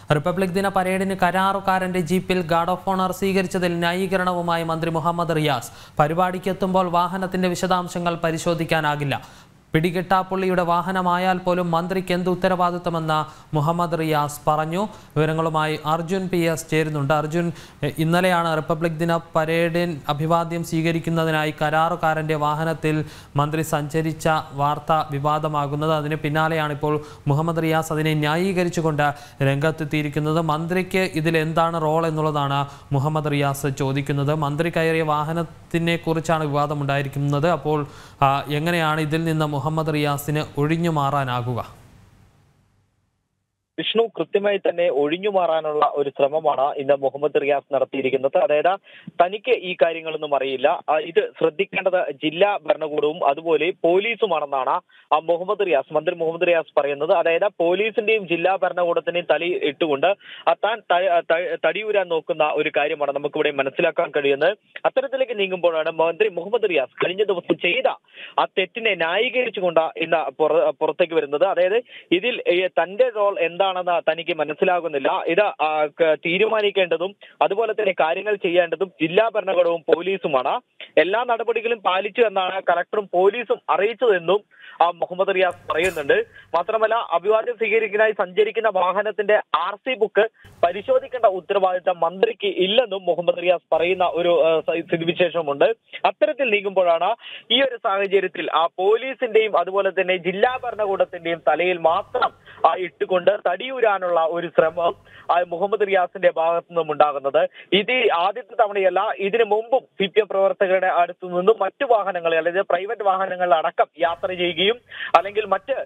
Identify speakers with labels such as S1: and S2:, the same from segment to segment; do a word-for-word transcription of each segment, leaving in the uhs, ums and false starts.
S1: Republic ദിന പരേഡിന് കരാറുകാരന്റെ ജീപ്പിൽ ഗാർഡ് ഓഫ് ഓണർ സ്വീകരിച്ചതിൽ ന്യായീകരണവുമായി മന്ത്രി മുഹമ്മദ് റിയാസ്. പരിപാടിക്കെത്തുമ്പോൾ വാഹനത്തിന്റെ വിശദാംശങ്ങൾ പരിശോധിക്കാനാകില്ല. പിടികിട്ടാപ്പുള്ളിയുടെ വാഹനമായാൽ പോലും മന്ത്രിക്ക് എന്ത് ഉത്തരവാദിത്തമെന്ന് മുഹമ്മദ് റിയാസ് പറഞ്ഞു. വിവരങ്ങളുമായി അർജുൻ പി എസ് ചേരുന്നുണ്ട്. അർജുൻ, ഇന്നലെയാണ് റിപ്പബ്ലിക് ദിന പരേഡിൻ അഭിവാദ്യം സ്വീകരിക്കുന്നതിനായി കരാറുകാരന്റെ വാഹനത്തിൽ മന്ത്രി സഞ്ചരിച്ച വാർത്ത വിവാദമാകുന്നത്. അതിന് പിന്നാലെയാണ് ഇപ്പോൾ മുഹമ്മദ് റിയാസ് അതിനെ ന്യായീകരിച്ചുകൊണ്ട് രംഗത്തെത്തിയിരിക്കുന്നത്. മന്ത്രിക്ക് ഇതിൽ എന്താണ് റോൾ എന്നുള്ളതാണ് മുഹമ്മദ് റിയാസ് ചോദിക്കുന്നത്. മന്ത്രി കയറിയ വാഹനത്തിനെ കുറിച്ചാണ് വിവാദമുണ്ടായിരിക്കുന്നത്. അപ്പോൾ എങ്ങനെയാണ് ഇതിൽ നിന്ന് മുഹമ്മദ് റിയാസിന് ഒഴിഞ്ഞു മാറാനാകുക?
S2: വിഷ്ണു, കൃത്യമായി തന്നെ ഒഴിഞ്ഞു മാറാനുള്ള ഒരു ശ്രമമാണ് ഇന്ന് മുഹമ്മദ് റിയാസ് നടത്തിയിരിക്കുന്നത്. അതായത് തനിക്ക് ഈ കാര്യങ്ങളൊന്നും അറിയില്ല, ഇത് ശ്രദ്ധിക്കേണ്ടത് ജില്ലാ ഭരണകൂടവും അതുപോലെ പോലീസുമാണെന്നാണ് മുഹമ്മദ് റിയാസ് മന്ത്രി മുഹമ്മദ് റിയാസ് പറയുന്നത്. അതായത് പോലീസിന്റെയും ജില്ലാ ഭരണകൂടത്തിന്റെയും തലയിൽ ഇട്ടുകൊണ്ട് താൻ തടിയൂരാൻ നോക്കുന്ന ഒരു കാര്യമാണ് നമുക്കിവിടെ മനസ്സിലാക്കാൻ കഴിയുന്നത്. അത്തരത്തിലേക്ക് നീങ്ങുമ്പോഴാണ് മന്ത്രി മുഹമ്മദ് റിയാസ് കഴിഞ്ഞ ദിവസം ചെയ്ത ആ തെറ്റിനെ ന്യായീകരിച്ചുകൊണ്ട് ഇന്ന് പുറത്തേക്ക് വരുന്നത്. അതായത് ഇതിൽ തന്റെ റോൾ എന്താ ണെന്ന് തനിക്ക് മനസ്സിലാകുന്നില്ല. ഇത് തീരുമാനിക്കേണ്ടതും അതുപോലെ തന്നെ കാര്യങ്ങൾ ചെയ്യേണ്ടതും ജില്ലാ ഭരണകൂടവും പോലീസുമാണ്. എല്ലാ നടപടികളും പാലിച്ചു എന്നാണ് കളക്ടറും പോലീസും അറിയിച്ചതെന്നും മുഹമ്മദ് റിയാസ് പറയുന്നുണ്ട്. മാത്രമല്ല, അഭിവാദ്യം സ്വീകരിക്കാനായി സഞ്ചരിക്കുന്ന വാഹനത്തിന്റെ ആർ സി ബുക്ക് പരിശോധിക്കേണ്ട ഉത്തരവാദിത്തം മന്ത്രിക്ക് ഇല്ലെന്നും മുഹമ്മദ് റിയാസ് പറയുന്ന ഒരു സ്ഥിതിവിശേഷമുണ്ട്. അത്തരത്തിൽ നീങ്ങുമ്പോഴാണ് ഈ ഒരു സാഹചര്യത്തിൽ ആ പോലീസിന്റെയും അതുപോലെ തന്നെ ജില്ലാ ഭരണകൂടത്തിന്റെയും തലയിൽ മാത്രം ഇട്ടുകൊണ്ട് തടിയൂരാനുള്ള ഒരു ശ്രമം മുഹമ്മദ് റിയാസിന്റെ ഭാഗത്തു നിന്നും ഉണ്ടാകുന്നത്. ഇത് ആദ്യത്തെ തവണയല്ല. ഇതിനു മുമ്പും സി പി എം പ്രവർത്തകരുടെ അടുത്തു നിന്നും മറ്റു വാഹനങ്ങളിൽ അല്ലെങ്കിൽ പ്രൈവറ്റ് വാഹനങ്ങളിൽ അടക്കം യാത്ര ചെയ്യുകയും അല്ലെങ്കിൽ മറ്റ്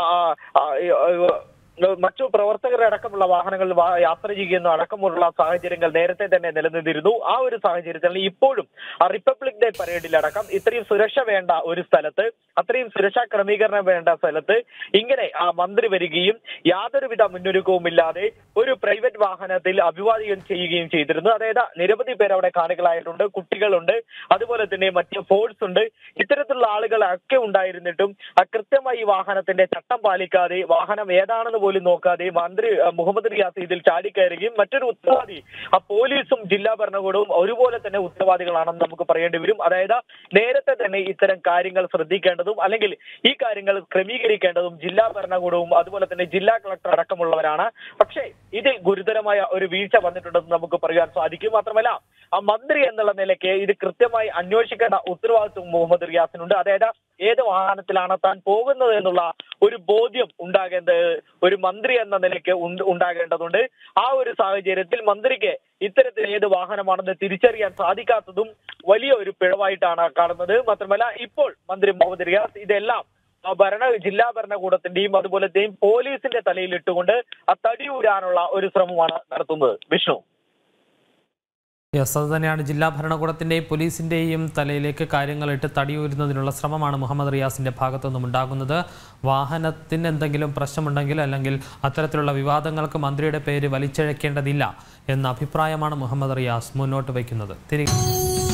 S2: മറ്റു പ്രവർത്തകരുടെ അടക്കമുള്ള വാഹനങ്ങളിൽ യാത്ര ചെയ്യുന്ന അടക്കമുള്ള സാഹചര്യങ്ങൾ നേരത്തെ തന്നെ നിലനിന്നിരുന്നു. ആ ഒരു സാഹചര്യത്തിൽ ഇപ്പോഴും റിപ്പബ്ലിക് ഡേ പരേഡിലടക്കം ഇത്രയും സുരക്ഷ വേണ്ട ഒരു സ്ഥലത്ത്, അത്രയും സുരക്ഷാ ക്രമീകരണം വേണ്ട സ്ഥലത്ത് ഇങ്ങനെ ആ മന്ത്രി വരികയും യാതൊരുവിധ മുന്നൊരുക്കവുമില്ലാതെ ഒരു പ്രൈവറ്റ് വാഹനത്തിൽ അഭിവാദ്യം ചെയ്യുകയും ചെയ്തിരുന്നു. അതായത് നിരവധി പേർ അവിടെ കാണികളായിട്ടുണ്ട്, കുട്ടികളുണ്ട്, അതുപോലെ തന്നെ മറ്റ് ഫോഴ്സ് ഉണ്ട്. ഇത്തരത്തിലുള്ള ആളുകളൊക്കെ ഉണ്ടായിരുന്നിട്ടും കൃത്യമായി ഈ വാഹനത്തിന്റെ ചട്ടം പാലിക്കാതെ വാഹനം ഏതാണെന്ന് പോലും നോക്കാതെ മന്ത്രി മുഹമ്മദ് റിയാസ് ഇതിൽ ചാടിക്കയറുകയും മറ്റൊരു ഉത്തരവാദി ആ പോലീസും ജില്ലാ ഭരണകൂടവും ഒരുപോലെ തന്നെ ഉത്തരവാദികളാണെന്ന് നമുക്ക് പറയേണ്ടി വരും. അതായത് നേരത്തെ തന്നെ ഇത്തരം കാര്യങ്ങൾ ശ്രദ്ധിക്കേണ്ടതും അല്ലെങ്കിൽ ഈ കാര്യങ്ങൾ ക്രമീകരിക്കേണ്ടതും ജില്ലാ ഭരണകൂടവും അതുപോലെ തന്നെ ജില്ലാ കളക്ടർ അടക്കമുള്ളവരാണ്. പക്ഷേ ഇതിൽ ഗുരുതരമായ ഒരു വീഴ്ച വന്നിട്ടുണ്ടെന്ന് നമുക്ക് പറയാൻ സാധിക്കും. മാത്രമല്ല, ആ മന്ത്രി എന്നുള്ള നിലയ്ക്ക് ഇത് കൃത്യമായി അന്വേഷിക്കേണ്ട ഉത്തരവാദിത്വം മുഹമ്മദ് റിയാസിനുണ്ട്. അതായത് ഏത് വാഹനത്തിലാണ് താൻ പോകുന്നത് എന്നുള്ള ഒരു ബോധ്യം ഉണ്ടാകേണ്ടത് ഒരു മന്ത്രി എന്ന നിലയ്ക്ക് ഉണ്ടാകേണ്ടതുണ്ട്. ആ ഒരു സാഹചര്യത്തിൽ മന്ത്രിക്ക് ഇത്തരത്തിൽ ഏത് വാഹനമാണെന്ന് തിരിച്ചറിയാൻ സാധിക്കാത്തതും വലിയ ഒരു പിഴവായിട്ടാണ് കാണുന്നത്. മാത്രമല്ല, ഇപ്പോൾ മന്ത്രി മുഹമ്മദ് റിയാസ് ഇതെല്ലാം ഭരണ ജില്ലാ ഭരണകൂടത്തിന്റെയും അതുപോലെ തന്നെ പോലീസിന്റെ തലയിൽ ഇട്ടുകൊണ്ട് ആ തടിയൂരാനുള്ള ഒരു ശ്രമമാണ് നടത്തുന്നത്. വിഷ്ണു,
S1: യെസ്, അത് തന്നെയാണ്. ജില്ലാ ഭരണകൂടത്തിൻ്റെയും പോലീസിൻ്റെയും തലയിലേക്ക് കാര്യങ്ങളിട്ട് തടിയൂരുന്നതിനുള്ള ശ്രമമാണ് മുഹമ്മദ് റിയാസിൻ്റെ ഭാഗത്തു നിന്നും ഉണ്ടാകുന്നത്. വാഹനത്തിന് എന്തെങ്കിലും പ്രശ്നമുണ്ടെങ്കിൽ അല്ലെങ്കിൽ അത്തരത്തിലുള്ള വിവാദങ്ങൾക്ക് മന്ത്രിയുടെ പേര് വലിച്ചിഴക്കേണ്ടതില്ല എന്ന അഭിപ്രായമാണ് മുഹമ്മദ് റിയാസ് മുന്നോട്ട് വയ്ക്കുന്നത്. തിരികെ